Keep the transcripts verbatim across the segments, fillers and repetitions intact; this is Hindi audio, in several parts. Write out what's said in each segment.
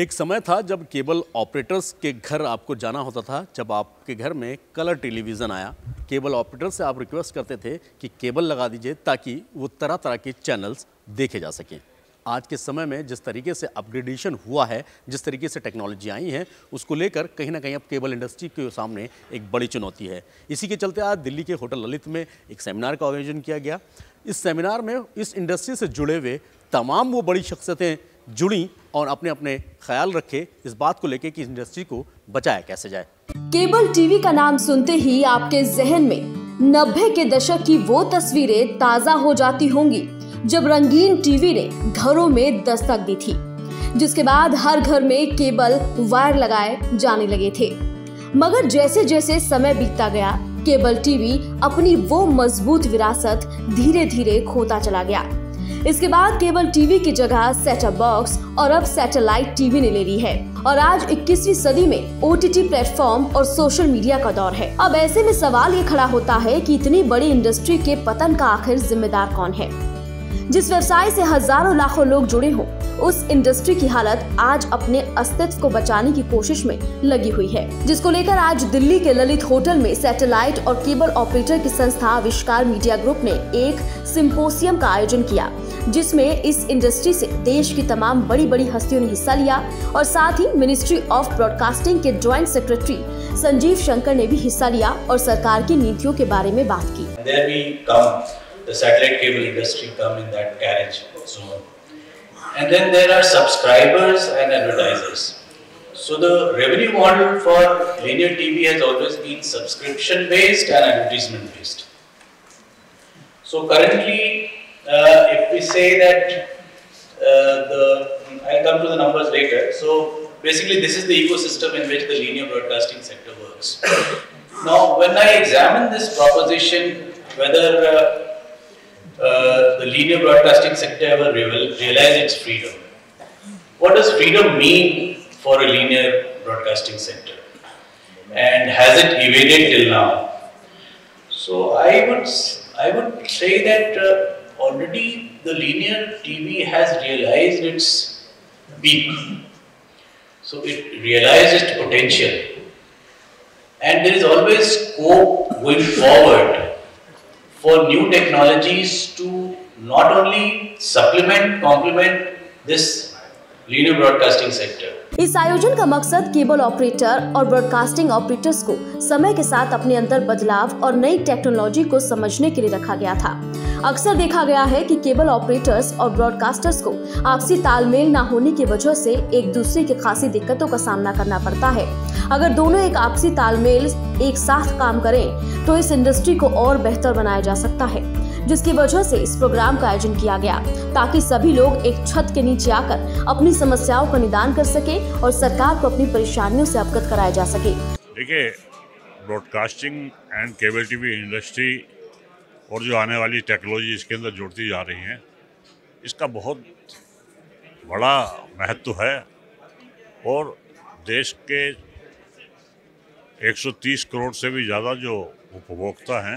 एक समय था जब केबल ऑपरेटर्स के घर आपको जाना होता था। जब आपके घर में कलर टेलीविज़न आया, केबल ऑपरेटर से आप रिक्वेस्ट करते थे कि केबल लगा दीजिए ताकि वो तरह तरह के चैनल्स देखे जा सकें। आज के समय में जिस तरीके से अपग्रेडेशन हुआ है, जिस तरीके से टेक्नोलॉजी आई है, उसको लेकर कहीं ना कहीं अब केबल इंडस्ट्री के सामने एक बड़ी चुनौती है। इसी के चलते आज दिल्ली के होटल ललित में एक सेमिनार का आयोजन किया गया। इस सेमिनार में इस इंडस्ट्री से जुड़े हुए तमाम वो बड़ी शख्सियतें जुड़ी और अपने अपने ख्याल रखे इस बात को लेकर कि इस इंडस्ट्री को बचाया कैसे जाए। केबल टीवी का नाम सुनते ही आपके जहन में नब्बे के दशक की वो तस्वीरें ताजा हो जाती होंगी जब रंगीन टीवी ने घरों में दस्तक दी थी, जिसके बाद हर घर में केबल वायर लगाए जाने लगे थे। मगर जैसे जैसे समय बीतता गया, केबल टीवी अपनी वो मजबूत विरासत धीरे धीरे खोता चला गया। इसके बाद केबल टीवी की जगह सेटअप बॉक्स और अब सैटेलाइट टीवी ने ले ली है और आज इक्कीसवीं सदी में ओटीटी प्लेटफॉर्म और सोशल मीडिया का दौर है। अब ऐसे में सवाल ये खड़ा होता है कि इतनी बड़ी इंडस्ट्री के पतन का आखिर जिम्मेदार कौन है। जिस व्यवसाय से हजारों लाखों लोग जुड़े हों, उस इंडस्ट्री की हालत आज अपने अस्तित्व को बचाने की कोशिश में लगी हुई है, जिसको लेकर आज दिल्ली के ललित होटल में सैटेलाइट और केबल ऑपरेटर की संस्था आविष्कार मीडिया ग्रुप ने एक सिंपोसियम का आयोजन किया, जिसमें इस इंडस्ट्री से देश की तमाम बड़ी बड़ी हस्तियों ने हिस्सा लिया और साथ ही मिनिस्ट्री ऑफ ब्रॉडकास्टिंग के ज्वाइंट सेक्रेटरी संजीव शंकर ने भी हिस्सा लिया और सरकार की नीतियों के बारे में बात की। The satellite cable industry come in that carriage zone, and then there are subscribers and advertisers. So the revenue model for linear T V has always been subscription based and advertisement based. So currently, uh, if we say that uh, the, I'll come to the numbers later. So basically, this is the ecosystem in which the linear broadcasting sector works. Now, when I examine this proposition, whether uh, Uh, the linear broadcasting sector ever realize its freedom. What does freedom mean for a linear broadcasting sector? And has it evaded till now? So I would, I would say that uh, already the linear T V has realized its peak. So it realized its potential. And there is always scope going forward for new technologies to not only supplement, complement this linear broadcasting sector. इस आयोजन का मकसद केबल ऑपरेटर और ब्रॉडकास्टिंग ऑपरेटर्स को समय के साथ अपने अंदर बदलाव और नई टेक्नोलॉजी को समझने के लिए रखा गया था। अक्सर देखा गया है कि केबल ऑपरेटर्स और ब्रॉडकास्टर्स को आपसी तालमेल न होने की वजह से एक दूसरे की खासी दिक्कतों का सामना करना पड़ता है। अगर दोनों एक आपसी तालमेल एक साथ काम करें तो इस इंडस्ट्री को और बेहतर बनाया जा सकता है, जिसकी वजह से इस प्रोग्राम का आयोजन किया गया ताकि सभी लोग एक छत के नीचे आकर अपनी समस्याओं का निदान कर सके और सरकार को अपनी परेशानियों से अवगत कराया जा सके। देखिए, broadcasting and cable TV industry और जो आने वाली टेक्नोलॉजी इसके अंदर जुड़ती जा रही हैं, इसका बहुत बड़ा महत्व है और देश के एक सौ तीस करोड़ से भी ज़्यादा जो उपभोक्ता हैं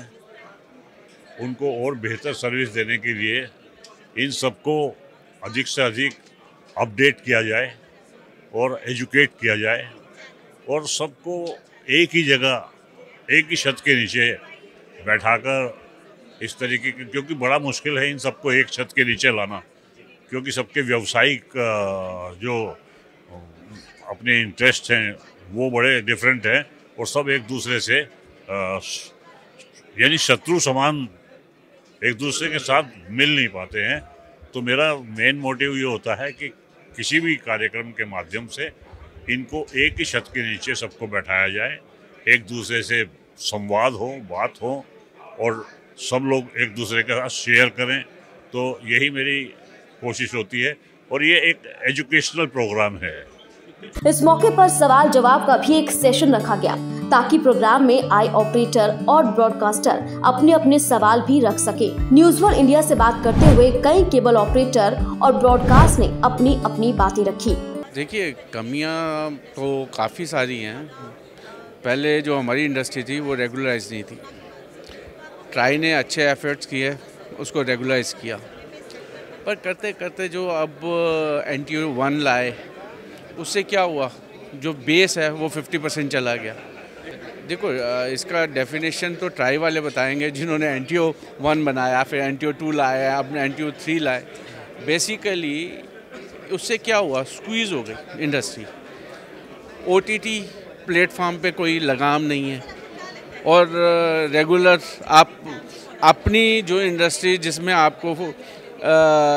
उनको और बेहतर सर्विस देने के लिए इन सबको अधिक से अधिक अपडेट किया जाए और एजुकेट किया जाए और सबको एक ही जगह, एक ही छत के नीचे बैठाकर इस तरीके की, क्योंकि बड़ा मुश्किल है इन सबको एक छत के नीचे लाना, क्योंकि सबके व्यावसायिक जो अपने इंटरेस्ट हैं वो बड़े डिफरेंट हैं और सब एक दूसरे से यानी शत्रु समान एक दूसरे के साथ मिल नहीं पाते हैं। तो मेरा मेन मोटिव ये होता है कि किसी भी कार्यक्रम के माध्यम से इनको एक ही छत के नीचे सबको बैठाया जाए, एक दूसरे से संवाद हो, बात हो और सब लोग एक दूसरे के साथ शेयर करें। तो यही मेरी कोशिश होती है और ये एक एजुकेशनल प्रोग्राम है। इस मौके पर सवाल जवाब का भी एक सेशन रखा गया ताकि प्रोग्राम में आए ऑपरेटर और ब्रॉडकास्टर अपने अपने सवाल भी रख सके। न्यूज वन इंडिया से बात करते हुए कई केबल ऑपरेटर और ब्रॉडकास्ट ने अपनी अपनी बातें रखी। देखिए, कमियां तो काफ़ी सारी हैं। पहले जो हमारी इंडस्ट्री थी वो रेगुलराइज नहीं थी। ट्राई ने अच्छे एफर्ट्स किए, उसको रेगुलाइज किया, पर करते करते जो अब एन टी यू वन लाए उससे क्या हुआ, जो बेस है वो फिफ्टी परसेंट चला गया। देखो इसका डेफिनेशन तो ट्राई वाले बताएंगे जिन्होंने एन टी ओ वन बनाया, फिर एन टी ओ टू लाया, अब एन टी ओ थ्री लाए। बेसिकली उससे क्या हुआ, स्क्वीज़ हो गई industry. O T T platform पे कोई लगाम नहीं है, और रेगुलर आप अपनी जो इंडस्ट्री जिसमें आपको आ,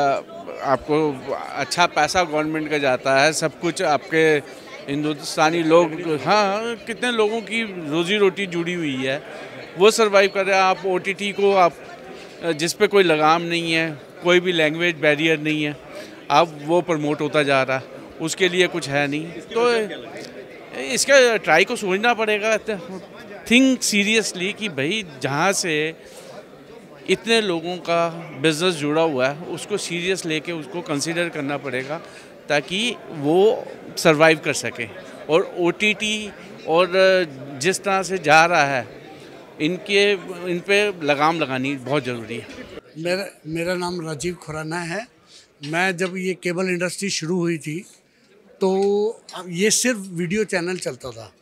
आपको अच्छा पैसा गवर्नमेंट का जाता है, सब कुछ आपके हिंदुस्तानी लोग, हाँ कितने लोगों की रोजी रोटी जुड़ी हुई है, वो सरवाइव कर रहे हैं। आप ओ टी टी को आप जिस पे कोई लगाम नहीं है, कोई भी लैंग्वेज बैरियर नहीं है, अब वो प्रमोट होता जा रहा है, उसके लिए कुछ है नहीं। तो इसका ट्राई को सोचना पड़ेगा, थिंक सीरियसली कि भाई जहाँ से इतने लोगों का बिजनेस जुड़ा हुआ है उसको सीरियस लेके उसको कंसीडर करना पड़ेगा ताकि वो सरवाइव कर सके। और ओ टी टी और जिस तरह से जा रहा है, इनके इन पे लगाम लगानी बहुत ज़रूरी है। मेरा मेरा नाम राजीव खुराना है। मैं जब ये केबल इंडस्ट्री शुरू हुई थी तो ये सिर्फ वीडियो चैनल चलता था,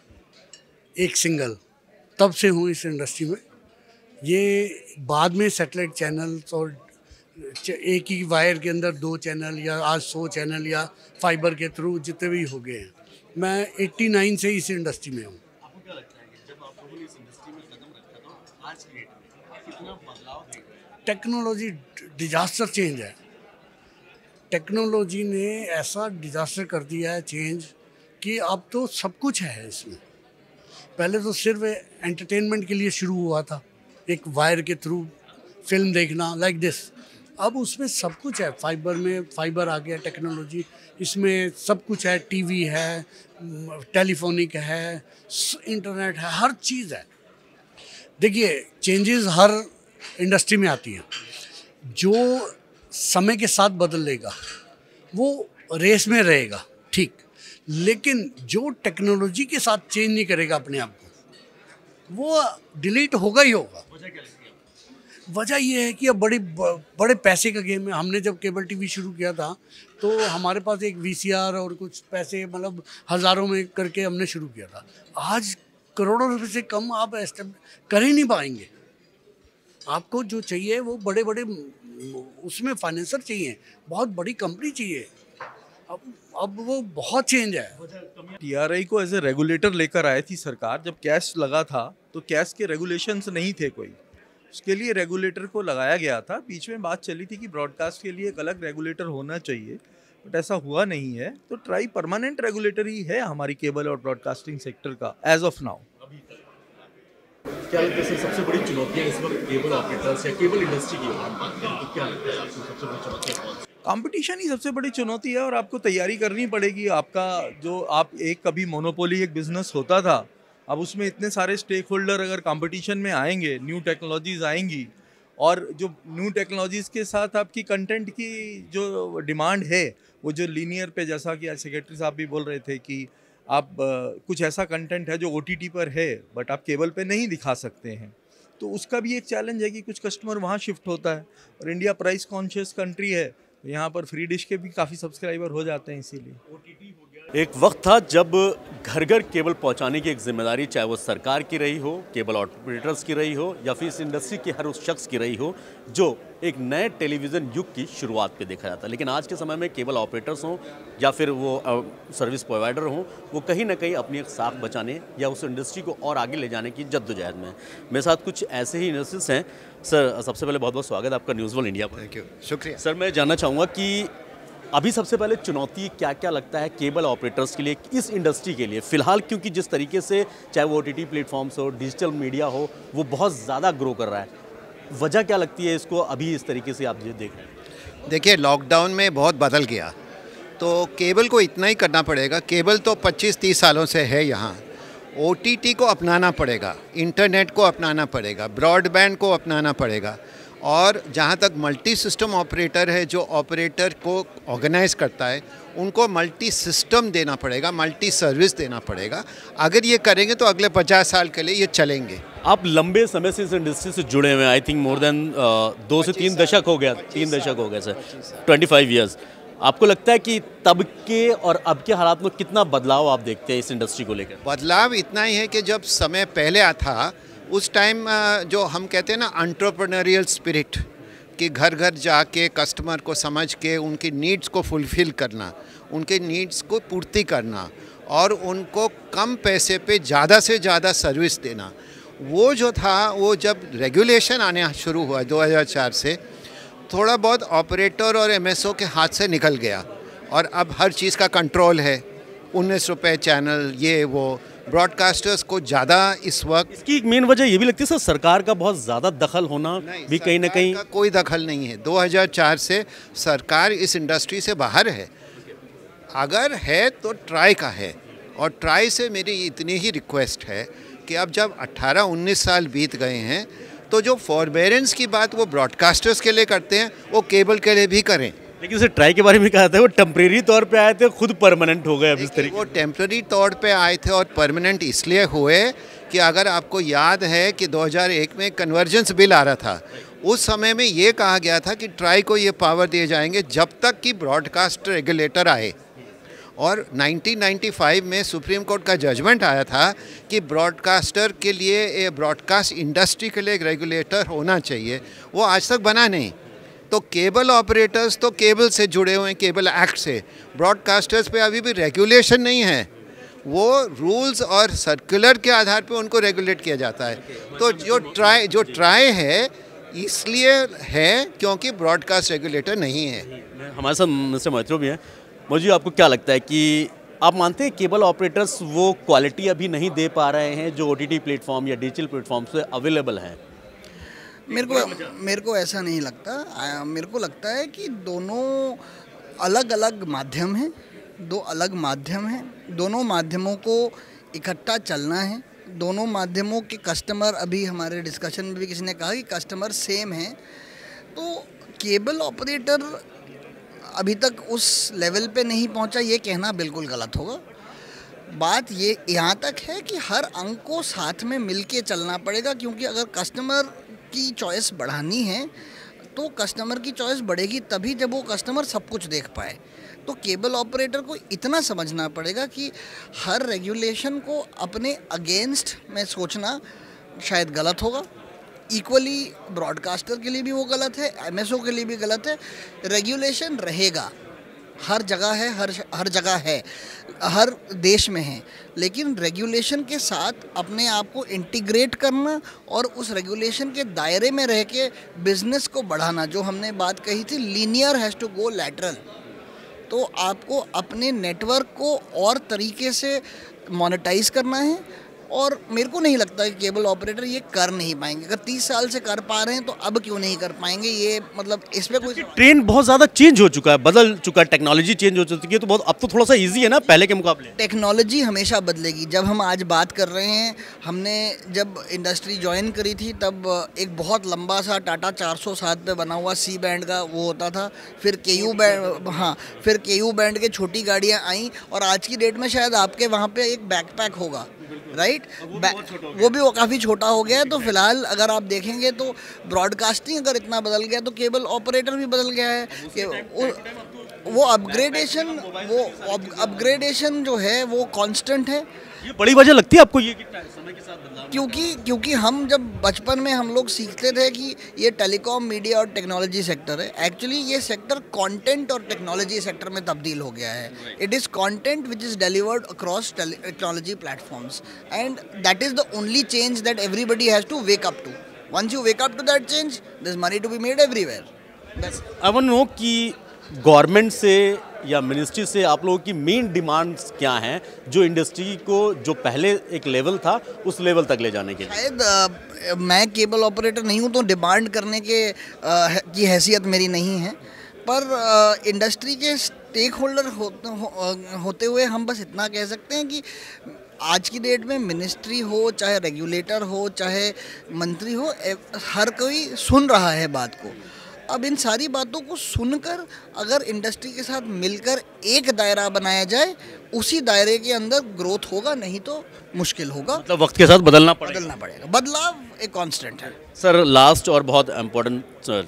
एक सिंगल, तब से हूँ इस इंडस्ट्री में। ये बाद में सैटेलाइट चैनल्स और एक ही वायर के अंदर दो चैनल या आज सौ चैनल या फाइबर के थ्रू जितने भी हो गए हैं। मैं नवासी से इस इंडस्ट्री में हूँ। आपको क्या लगता है कि जब आप लोगों ने इस इंडस्ट्री में कदम रखा तो आज के डेट में कितना बदलाव देख रहे हैं? टेक्नोलॉजी डिजास्टर चेंज है। टेक्नोलॉजी ने ऐसा डिजास्टर कर दिया है चेंज कि अब तो सब कुछ है इसमें। पहले तो सिर्फ एंटरटेनमेंट के लिए शुरू हुआ था, एक वायर के थ्रू फिल्म देखना लाइक दिस। अब उसमें सब कुछ है, फाइबर में फाइबर आ गया टेक्नोलॉजी, इसमें सब कुछ है, टीवी है, टेलीफोनिक है, इंटरनेट है, हर चीज़ है। देखिए चेंजेस हर इंडस्ट्री में आती हैं। जो समय के साथ बदल लेगा वो रेस में रहेगा, ठीक, लेकिन जो टेक्नोलॉजी के साथ चेंज नहीं करेगा अपने आप को, वो डिलीट होगा ही होगा। वजह ये है कि अब बड़ी बड़े पैसे का गेम है। हमने जब केबल टीवी शुरू किया था तो हमारे पास एक वी सी आर और कुछ पैसे, मतलब हज़ारों में करके हमने शुरू किया था। आज करोड़ों रुपए से कम आप कर ही नहीं पाएंगे। आपको जो चाहिए वो बड़े बड़े उसमें फाइनेंसर चाहिए, बहुत बड़ी कंपनी चाहिए। अब अब वो बहुत चेंज है। टी आर आई को एज ए रेगुलेटर लेकर आई थी सरकार। जब कैश लगा था तो कैश के रेगुलेशंस नहीं थे कोई, उसके लिए रेगुलेटर को लगाया गया था। बीच में बात चली थी कि ब्रॉडकास्ट के लिए एक अलग रेगुलेटर होना चाहिए, बट ऐसा हुआ नहीं है। तो ट्राई परमानेंट रेगुलेटर ही है हमारी केबल और ब्रॉडकास्टिंग सेक्टर का एज ऑफ नाउ। क्या लगता है सर सबसे बड़ी चुनौतियाँ इस वक्त केबल ऑपरेटर्स या केबल इंडस्ट्री की अगर हम बात करें तो क्या लगता है आपको सबसे बड़ी चुनौतियाँ? कंपटीशन ही सबसे बड़ी चुनौती है और आपको तैयारी करनी पड़ेगी। आपका जो आप एक कभी मोनोपोली एक बिजनेस होता था, अब उसमें इतने सारे स्टेक होल्डर अगर कंपटीशन में आएंगे, न्यू टेक्नोलॉजीज़ आएंगी, और जो न्यू टेक्नोलॉजीज़ के साथ आपकी कंटेंट की जो डिमांड है वो जो लीनियर पे, जैसा कि आज सेक्रेटरी साहब भी बोल रहे थे कि आप uh, कुछ ऐसा कंटेंट है जो ओ टी टी पर है बट आप केबल पे नहीं दिखा सकते हैं, तो उसका भी एक चैलेंज है कि कुछ कस्टमर वहाँ शिफ्ट होता है। और इंडिया प्राइस कॉन्शियस कंट्री है, यहाँ पर फ्री डिश के भी काफ़ी सब्सक्राइबर हो जाते हैं। इसीलिए एक वक्त था जब घर घर केबल पहुंचाने की एक जिम्मेदारी, चाहे वो सरकार की रही हो, केबल ऑपरेटर्स की रही हो, या फिर इस इंडस्ट्री के हर उस शख्स की रही हो जो एक नए टेलीविज़न युग की शुरुआत पे देखा जाता है। लेकिन आज के समय में केबल ऑपरेटर्स हों या फिर वो सर्विस प्रोवाइडर हों, वो कहीं ना कहीं अपनी एक साख बचाने या उस इंडस्ट्री को और आगे ले जाने की जद्दोजहद में। मेरे साथ कुछ ऐसे ही इंडस्ट्रीज हैं। सर सबसे पहले बहुत बहुत स्वागत है आपका न्यूज़ वर्ल्ड इंडिया पर। थैंक यू, शुक्रिया। सर मैं जानना चाहूँगा कि अभी सबसे पहले चुनौती क्या क्या लगता है केबल ऑपरेटर्स के लिए, इस इंडस्ट्री के लिए फ़िलहाल, क्योंकि जिस तरीके से चाहे वो ओ टी टी प्लेटफॉर्म्स हो, डिजिटल मीडिया हो, वो बहुत ज़्यादा ग्रो कर रहा है। वजह क्या लगती है इसको अभी इस तरीके से आप ये देख रहे हैं? देखिए लॉकडाउन में बहुत बदल गया, तो केबल को इतना ही करना पड़ेगा। केबल तो पच्चीस तीस सालों से है यहाँ। ओ टी टी को अपनाना पड़ेगा, इंटरनेट को अपनाना पड़ेगा, ब्रॉडबैंड को अपनाना पड़ेगा, और जहाँ तक मल्टी सिस्टम ऑपरेटर है जो ऑपरेटर को ऑर्गेनाइज करता है, उनको मल्टी सिस्टम देना पड़ेगा, मल्टी सर्विस देना पड़ेगा। अगर ये करेंगे तो अगले पचास साल के लिए ये चलेंगे। आप लंबे समय से इस इंडस्ट्री से जुड़े हुए हैं, आई थिंक मोर देन दो से तीन दशक हो गया, तीन दशक हो गए सर, ट्वेंटी फाइव ईयर्स। आपको लगता है कि तब के और अब के हालात में कितना बदलाव आप देखते हैं इस इंडस्ट्री को लेकर? बदलाव इतना ही है कि जब समय पहले आ था उस टाइम जो हम कहते हैं ना एंटरप्रेन्योरियल स्पिरिट, कि घर घर जाके कस्टमर को समझ के उनकी नीड्स को फुलफ़िल करना, उनके नीड्स को पूर्ति करना और उनको कम पैसे पे ज़्यादा से ज़्यादा सर्विस देना, वो जो था वो जब रेगुलेशन आने शुरू हुआ दो हज़ार चार से, थोड़ा बहुत ऑपरेटर और एमएसओ के हाथ से निकल गया और अब हर चीज़ का कंट्रोल है। उन्नीस रुपये चैनल, ये वो ब्रॉडकास्टर्स को ज़्यादा इस वक्त। इसकी एक मेन वजह ये भी लगती है सर, सरकार का बहुत ज़्यादा दखल होना भी कहीं ना कहीं। का कोई दखल नहीं है। दो हज़ार चार से सरकार इस इंडस्ट्री से बाहर है। अगर है तो ट्राई का है, और ट्राई से मेरी इतनी ही रिक्वेस्ट है कि अब जब अट्ठारह उन्नीस साल बीत गए हैं तो जो फॉरबेरेंस की बात वो ब्रॉडकास्टर्स के लिए करते हैं वो केबल के लिए भी करें। लेकिन सर ट्राई के बारे में कहा था वो टेम्परेरी तौर पे आए थे, खुद परमानेंट हो गए अब इस तरीके। वो टेम्परेरी तौर पे आए थे और परमानेंट इसलिए हुए कि अगर आपको याद है कि दो हज़ार एक में कन्वर्जेंस बिल आ रहा था, उस समय में ये कहा गया था कि ट्राई को ये पावर दिए जाएंगे जब तक कि ब्रॉडकास्ट रेगुलेटर आए। और उन्नीस सौ पचानवे में सुप्रीम कोर्ट का जजमेंट आया था कि ब्रॉडकास्टर के लिए, ब्रॉडकास्ट इंडस्ट्री के लिए एक रेगुलेटर होना चाहिए, वो आज तक बना नहीं। तो केबल ऑपरेटर्स तो केबल से जुड़े हुए हैं, केबल एक्ट से। ब्रॉडकास्टर्स पे अभी भी रेगुलेशन नहीं है, वो रूल्स और सर्कुलर के आधार पे उनको रेगुलेट किया जाता है। तो जो ट्राई जो ट्राई है इसलिए है क्योंकि ब्रॉडकास्ट रेगुलेटर नहीं है। हमारे साथ मिस्टर मैथ्रो भी हैं। मुझे आपको क्या लगता है कि आप मानते हैं केबल ऑपरेटर्स वो क्वालिटी अभी नहीं दे पा रहे हैं जो ओटीटी प्लेटफॉर्म या डिजिटल प्लेटफॉर्म से अवेलेबल हैं? मेरे को मेरे को ऐसा नहीं लगता। आ, मेरे को लगता है कि दोनों अलग अलग माध्यम हैं, दो अलग माध्यम हैं, दोनों माध्यमों को इकट्ठा चलना है। दोनों माध्यमों के कस्टमर, अभी हमारे डिस्कशन में भी किसी ने कहा कि कस्टमर सेम हैं, तो केबल ऑपरेटर अभी तक उस लेवल पे नहीं पहुंचा ये कहना बिल्कुल गलत होगा। बात ये यहाँ तक है कि हर अंग को साथ में मिलके चलना पड़ेगा, क्योंकि अगर कस्टमर की चॉइस बढ़ानी है तो कस्टमर की चॉइस बढ़ेगी तभी जब वो कस्टमर सब कुछ देख पाए। तो केबल ऑपरेटर को इतना समझना पड़ेगा कि हर रेगुलेशन को अपने अगेंस्ट में सोचना शायद गलत होगा। इक्वली ब्रॉडकास्टर के लिए भी वो गलत है, एमएसओ के लिए भी गलत है। रेगुलेशन रहेगा, हर जगह है, हर हर जगह है, हर देश में है, लेकिन रेगुलेशन के साथ अपने आप को इंटीग्रेट करना और उस रेगुलेशन के दायरे में रह के बिजनेस को बढ़ाना, जो हमने बात कही थी linear has to go lateral. तो आपको अपने नेटवर्क को और तरीके से मोनेटाइज करना है, और मेरे को नहीं लगता कि केबल ऑपरेटर ये कर नहीं पाएंगे। अगर तीस साल से कर पा रहे हैं तो अब क्यों नहीं कर पाएंगे? ये मतलब इसमें कोई ट्रेंड बहुत ज़्यादा चेंज हो चुका है, बदल चुका है, टेक्नोलॉजी चेंज हो चुकी है, तो बहुत अब तो थोड़ा सा इजी है ना पहले के मुकाबले। टेक्नोलॉजी हमेशा बदलेगी। जब हम आज बात कर रहे हैं, हमने जब इंडस्ट्री ज्वाइन करी थी तब एक बहुत लंबा सा टाटा चार सौ सात पे बना हुआ सी बैंड का वो होता था, फिर के यू बैंड, हाँ फिर के यू बैंड के छोटी गाड़ियाँ आई, और आज की डेट में शायद आपके वहाँ पे एक बैकपैक होगा, राइट, वो भी वो काफ़ी छोटा हो गया है। तो फिलहाल अगर आप देखेंगे तो ब्रॉडकास्टिंग अगर इतना बदल गया तो केबल ऑपरेटर भी बदल गया है कि वो, वो अपग्रेडेशन वो अपग्रेडेशन जो है वो कांस्टेंट है। ये बड़ी वजह लगती है आपको ये कि समय के साथ बदलाव? क्योंकि क्योंकि हम जब बचपन में हम लोग सीखते थे कि ये टेलीकॉम, मीडिया और टेक्नोलॉजी सेक्टर है, एक्चुअली ये सेक्टर कंटेंट और टेक्नोलॉजी सेक्टर में तब्दील हो गया है। It is content which is delivered across technology platforms, and that is the only change that everybody has to wake up to. Once you wake up to that change, there is money to be made everywhere. I want to know कि गवर्नमेंट से या मिनिस्ट्री से आप लोगों की मेन डिमांड्स क्या हैं जो इंडस्ट्री को जो पहले एक लेवल था उस लेवल तक ले जाने के लिए? शायद आ, मैं केबल ऑपरेटर नहीं हूं तो डिमांड करने के आ, की हैसियत मेरी नहीं है, पर आ, इंडस्ट्री के स्टेक होल्डर हो, हो, होते हुए हम बस इतना कह सकते हैं कि आज की डेट में मिनिस्ट्री हो, चाहे रेगुलेटर हो, चाहे मंत्री हो, हर कोई सुन रहा है बात को। अब इन सारी बातों को सुनकर अगर इंडस्ट्री के साथ मिलकर एक दायरा बनाया जाए, उसी दायरे के अंदर ग्रोथ होगा, नहीं तो मुश्किल होगा। मतलब वक्त के साथ बदलना पड़ेगा। बदलना पड़ेगा। बदलाव एक कांस्टेंट है। सर लास्ट और बहुत इम्पोर्टेंट सर,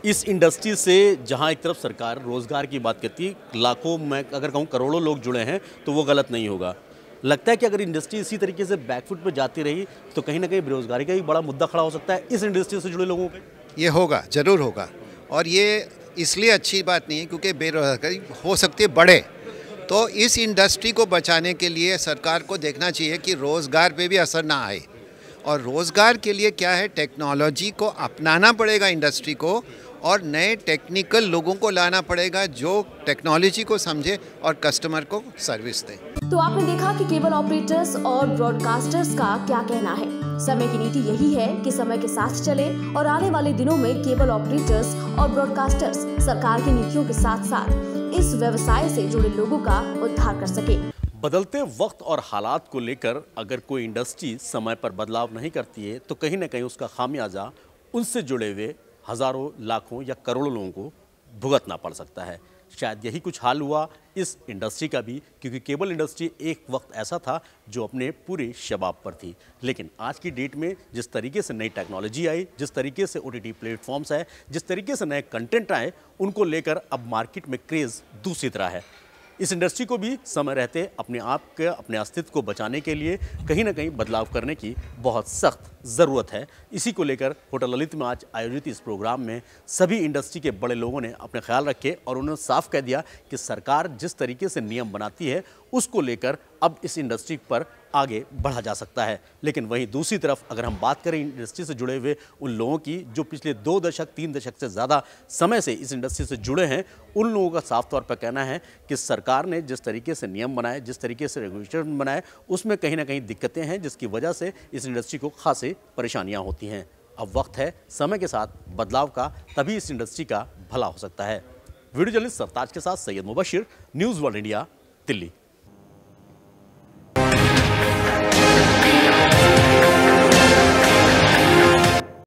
इस इंडस्ट्री से जहां एक तरफ सरकार रोजगार की बात करती है, लाखों, मैं अगर कहूँ करोड़ों लोग जुड़े हैं, तो वो गलत नहीं होगा। लगता है कि अगर इंडस्ट्री इसी तरीके से बैकफुट पे जाती रही तो कहीं ना कहीं बेरोजगारी का भी बड़ा मुद्दा खड़ा हो सकता है इस इंडस्ट्री से जुड़े लोगों पे। ये होगा, जरूर होगा, और ये इसलिए अच्छी बात नहीं है क्योंकि बेरोजगारी हो सकती है बढ़े। तो इस इंडस्ट्री को बचाने के लिए सरकार को देखना चाहिए कि रोज़गार पे भी असर ना आए, और रोज़गार के लिए क्या है, टेक्नोलॉजी को अपनाना पड़ेगा इंडस्ट्री को, और नए टेक्निकल लोगों को लाना पड़ेगा जो टेक्नोलॉजी को समझे और कस्टमर को सर्विस दें। तो आपने देखा कि केबल ऑपरेटर्स और ब्रॉडकास्टर्स का क्या कहना है। समय की नीति यही है कि समय के साथ चले और आने वाले दिनों में केबल ऑपरेटर्स और ब्रॉडकास्टर्स सरकार की नीतियों के साथ साथ इस व्यवसाय से जुड़े लोगों का उद्धार कर सके। बदलते वक्त और हालात को लेकर अगर कोई इंडस्ट्री समय पर बदलाव नहीं करती है तो कहीं ना कहीं उसका खामियाजा उनसे जुड़े हुए हजारों, लाखों या करोड़ों लोगों को भुगतना पड़ सकता है। शायद यही कुछ हाल हुआ इस इंडस्ट्री का भी, क्योंकि केबल इंडस्ट्री एक वक्त ऐसा था जो अपने पूरे शबाब पर थी। लेकिन आज की डेट में जिस तरीके से नई टेक्नोलॉजी आई, जिस तरीके से ओटीटी प्लेटफॉर्म्स आए, जिस तरीके से नए कंटेंट आए, उनको लेकर अब मार्केट में क्रेज़ दूसरी तरह है। इस इंडस्ट्री को भी समय रहते अपने आप के, अपने अस्तित्व को बचाने के लिए कहीं ना कहीं बदलाव करने की बहुत सख्त ज़रूरत है। इसी को लेकर होटल ललित में आज आयोजित इस प्रोग्राम में सभी इंडस्ट्री के बड़े लोगों ने अपने ख्याल रखे और उन्होंने साफ कह दिया कि सरकार जिस तरीके से नियम बनाती है उसको लेकर अब इस इंडस्ट्री पर आगे बढ़ा जा सकता है। लेकिन वहीं दूसरी तरफ अगर हम बात करें इंडस्ट्री से जुड़े हुए उन लोगों की जो पिछले दो दशक तीन दशक से ज़्यादा समय से इस इंडस्ट्री से जुड़े हैं, उन लोगों का साफ तौर पर कहना है कि सरकार ने जिस तरीके से नियम बनाए, जिस तरीके से रेगुलेशन बनाए, उसमें कहीं ना कहीं दिक्कतें हैं जिसकी वजह से इस इंडस्ट्री को खासी परेशानियाँ होती हैं। अब वक्त है समय के साथ बदलाव का, तभी इस इंडस्ट्री का भला हो सकता है। वीडियो जर्नलिस्ट सरताज के साथ Syed Mubashir, news world India, Delhi.